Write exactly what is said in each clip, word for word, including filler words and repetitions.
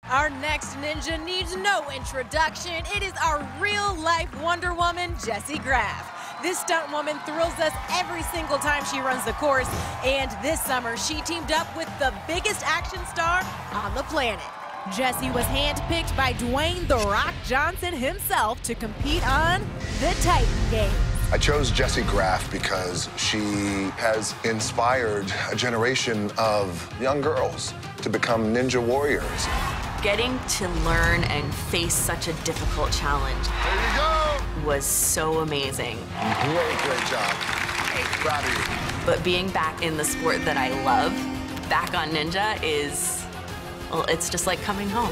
Our next ninja needs no introduction. It is our real-life Wonder Woman, Jessie Graff. This stunt woman thrills us every single time she runs the course, and this summer she teamed up with the biggest action star on the planet. Jessie was handpicked by Dwayne "The Rock" Johnson himself to compete on the Titan Games. I chose Jessie Graff because she has inspired a generation of young girls to become ninja warriors. Getting to learn and face such a difficult challenge There you go. was so amazing. Great, great job. Hey, proud of you. But being back in the sport that I love, back on Ninja is, well, it's just like coming home.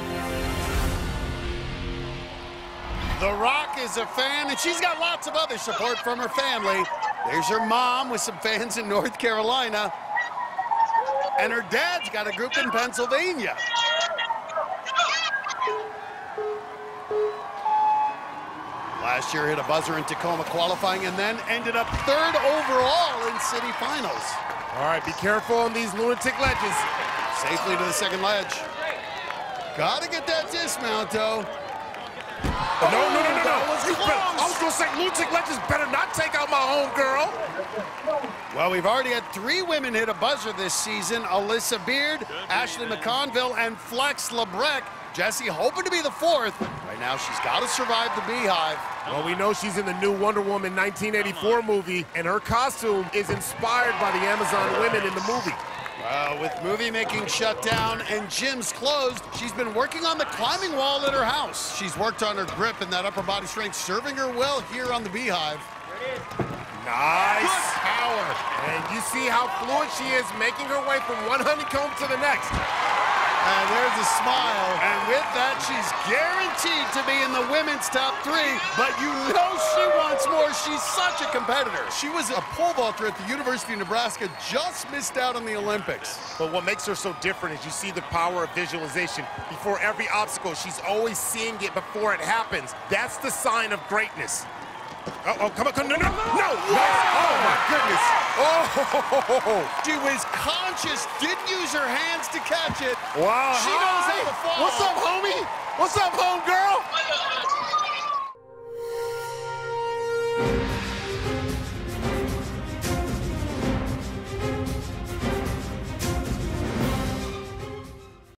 The Rock is a fan, and she's got lots of other support from her family. There's her mom with some fans in North Carolina. And her dad's got a group in Pennsylvania. Last year hit a buzzer in Tacoma qualifying and then ended up third overall in city finals. All right, be careful on these lunatic ledges. Safely to the second ledge. Gotta get that dismount, though. Oh, no, no, no, no, no. That was You close. better, I was gonna say lunatic ledges better not take out my home girl. Well, we've already had three women hit a buzzer this season. Alyssa Beard, Ashley McConville, and Flex Lebrecq. Jessie hoping to be the fourth. Right now, she's got to survive the beehive. Well, we know she's in the new Wonder Woman nineteen eighty-four movie, and her costume is inspired by the Amazon women in the movie. Well, with movie making shut down and gyms closed, she's been working on the climbing wall at her house. She's worked on her grip and that upper body strength, serving her well here on the beehive. Nice. Good power. And you see how fluid she is, making her way from one honeycomb to the next. And there's a smile. And with that, she's guaranteed to be in the women's top three. But you know she wants more. She's such a competitor. She was a pole vaulter at the University of Nebraska, just missed out on the Olympics. But what makes her so different is you see the power of visualization. Before every obstacle, she's always seeing it before it happens. That's the sign of greatness. Uh-oh, come on, come on, no, no, no! Oh, my goodness! Oh! She was conscious, didn't use her hands to catch it. Wow, She hi. knows how to fall. What's up, homie? What's up, home girl?